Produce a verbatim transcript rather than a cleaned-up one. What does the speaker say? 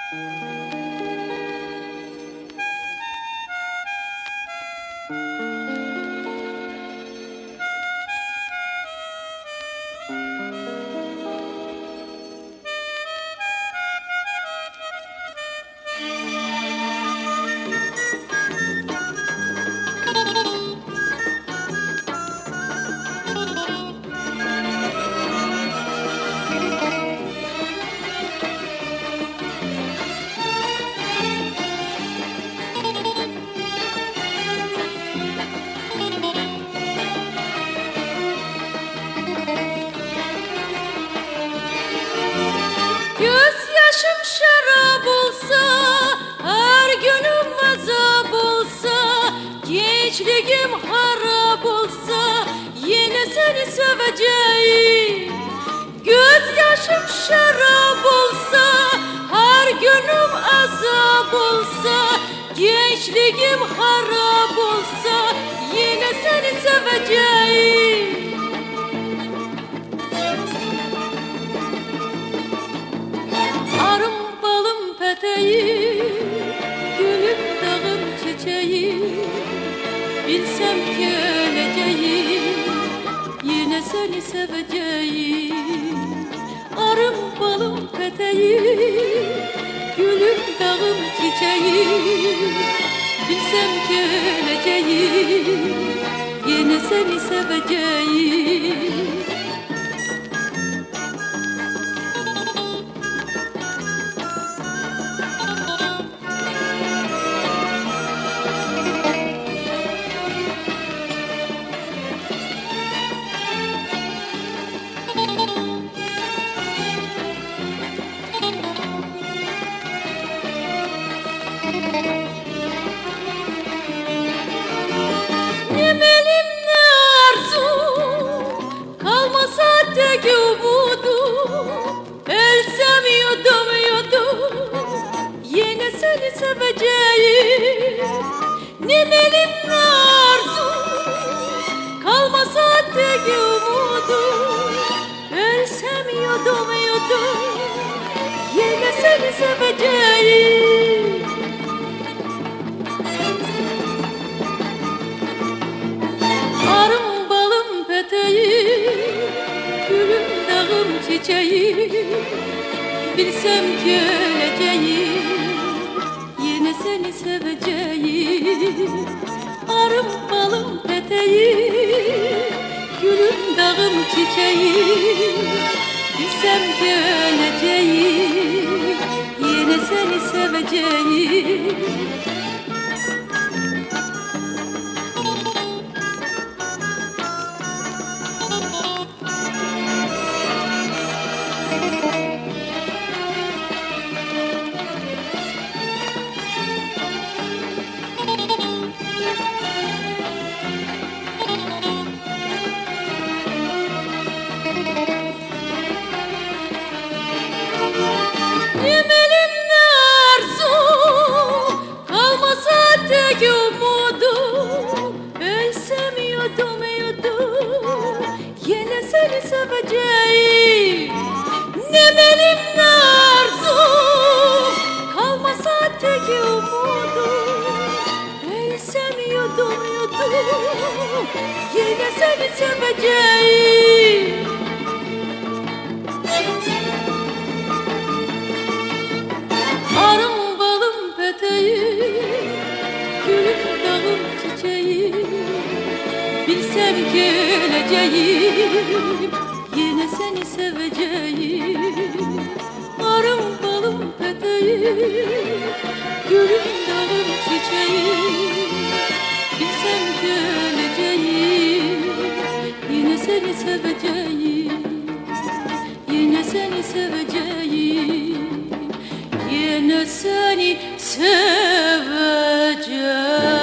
Gözyaşım şarap olsa, her günüm azap olsa, gençliğim harap olsa, yine seni seveceğim. Gözyaşım şarap olsa, her günüm azap olsa, gençliğim harap olsa, yine seni seveceğim. Arım balım peteği, gülüm dağım çiçeği, bilsem ki öleceğim, yine seni seveceğim. Arım balım peteği, gülüm dağım çiçeği, bilsem ki öleceğim, yine seni seveceğim. Ne benim ne arzum, kalmasa tek umudum, ölsem yudum yudum, yine seni seveceğim. Ne benim ne arzum, kalmasa tek umudum, ölsem yudum yudum, yine seni seveceğim. Arım balım peteği, gülüm dağım çiçeği, bilsem ki öleceğim, yine seni seveceğim. Arım balım peteği, gülüm dağım çiçeği, bilsem ki öleceğim, yine seni seveceğim. Ne benim ne arzum, kalmasa tek umudum, ölsem yudum yudum, yine seni seveceğim. Ne benim ne arzum, kalmasa tek umudum, ölsem yudum yudum, yine seni seveceğim. Arım balım peteği, gülüm dağım çiçeği, bilsem ki öleceğim, yine seni seveceğim. Arım balım peteği, gülüm dağım çiçeği, bilsem ki öleceğim, yine seni seveceğim, yine seni seveceğim. Yine seni seveceğim.